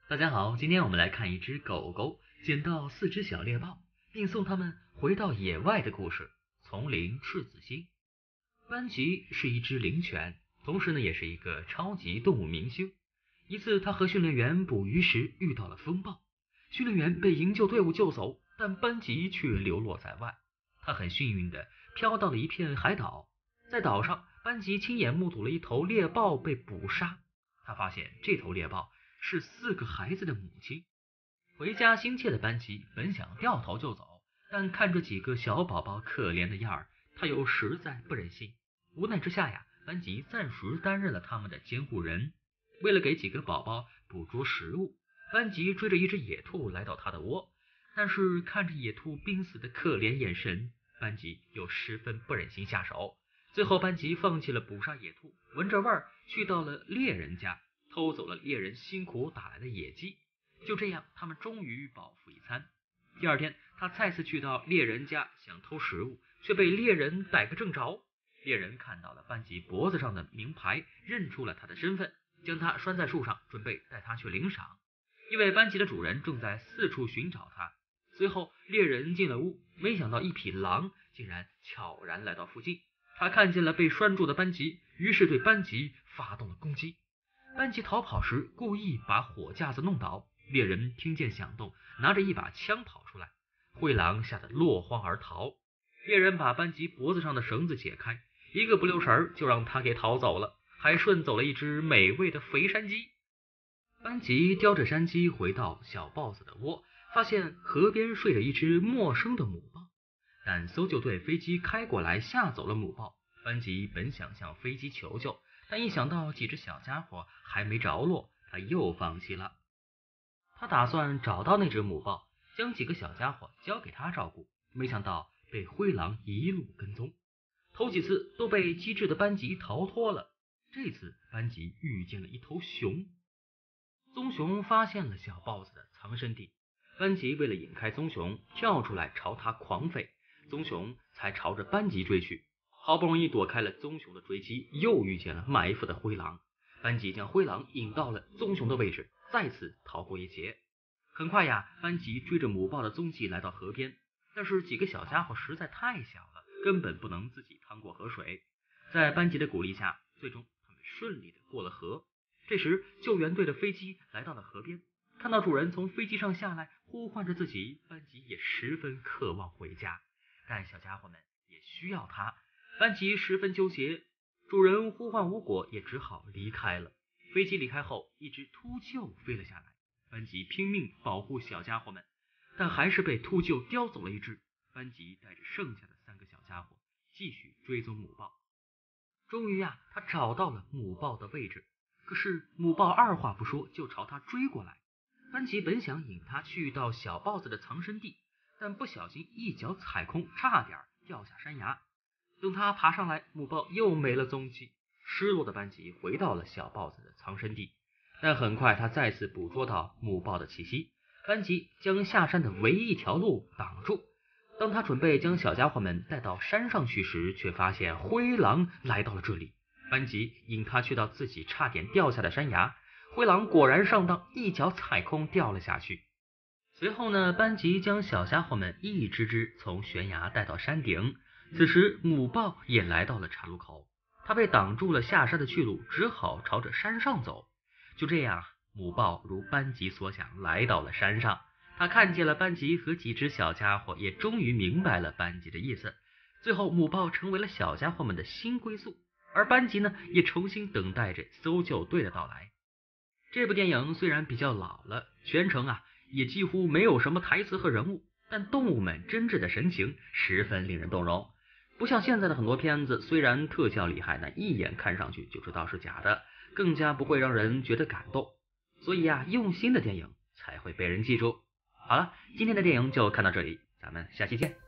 大家好，今天我们来看一只狗狗捡到4只小猎豹，并送它们回到野外的故事。丛林赤子心。班吉是一只灵犬，同时也是一个超级动物明星。一次，他和训练员捕鱼时遇到了风暴，训练员被营救队伍救走，但班吉却流落在外。他很幸运地飘到了一片海岛，在岛上，班吉亲眼目睹了一头猎豹被捕杀。他发现这头猎豹是4个孩子的母亲。回家心切的班吉本想掉头就走，但看着几个小宝宝可怜的样儿，他又实在不忍心。无奈之下班吉暂时担任了他们的监护人。为了给几个宝宝捕捉食物，班吉追着一只野兔来到他的窝，但是看着野兔濒死的可怜眼神，班吉又十分不忍心下手。最后班吉放弃了捕杀野兔，闻着味儿去到了猎人家，偷走了猎人辛苦打来的野鸡。就这样，他们终于饱腹一餐。第二天，他再次去到猎人家想偷食物，却被猎人逮个正着。猎人看到了班吉脖子上的名牌，认出了他的身份，将他拴在树上，准备带他去领赏。因为班吉的主人正在四处寻找他。随后猎人进了屋，没想到一匹狼竟然悄然来到附近。他看见了被拴住的班吉，于是对班吉发动了攻击。班吉逃跑时故意把火架子弄倒，猎人听见响动，拿着一把枪跑出来。灰狼吓得落荒而逃。猎人把班吉脖子上的绳子解开，一个不留神就让他给逃走了，还顺走了一只美味的肥山鸡。班吉叼着山鸡回到小豹子的窝，发现河边睡着一只陌生的母豹，但搜救队飞机开过来吓走了母豹。班吉本想向飞机求救，但一想到几只小家伙还没着落，他又放弃了。他打算找到那只母豹，将几个小家伙交给他照顾，没想到被灰狼一路跟踪。头几次都被机智的班吉逃脱了，这次班吉遇见了一头熊。棕熊发现了小豹子的藏身地，班吉为了引开棕熊，跳出来朝他狂吠，棕熊才朝着班吉追去。好不容易躲开了棕熊的追击，又遇见了埋伏的灰狼。班吉将灰狼引到了棕熊的位置，再次逃过一劫。很快班吉追着母豹的踪迹来到河边，但是几个小家伙实在太小了，根本不能自己趟过河水。在班吉的鼓励下，最终他们顺利的过了河。这时救援队的飞机来到了河边，看到主人从飞机上下来，呼唤着自己，班吉也十分渴望回家，但小家伙们也需要他。班吉十分纠结，主人呼唤无果，也只好离开了。飞机离开后，一只秃鹫飞了下来，班吉拼命保护小家伙们，但还是被秃鹫叼走了一只。班吉带着剩下的3个小家伙继续追踪母豹。终于他找到了母豹的位置，可是母豹二话不说就朝他追过来。班吉本想引他去到小豹子的藏身地，但不小心一脚踩空，差点掉下山崖。等他爬上来，母豹又没了踪迹。失落的班吉回到了小豹子的藏身地，但很快他再次捕捉到母豹的气息。班吉将下山的唯一一条路挡住。当他准备将小家伙们带到山上去时，却发现灰狼来到了这里。班吉引他去到自己差点掉下的山崖，灰狼果然上当，一脚踩空掉了下去。随后班吉将小家伙们一只只从悬崖带到山顶。此时母豹也来到了岔路口，他被挡住了下山的去路，只好朝着山上走。就这样，母豹如班吉所想来到了山上，他看见了班吉和几只小家伙，也终于明白了班吉的意思。最后母豹成为了小家伙们的新归宿，而班吉也重新等待着搜救队的到来。这部电影虽然比较老了，全程也几乎没有什么台词和人物，但动物们真挚的神情十分令人动容。不像现在的很多片子，虽然特效厉害，一眼看上去就知道是假的，更加不会让人觉得感动。所以用心的电影才会被人记住。好了，今天的电影就看到这里，咱们下期见。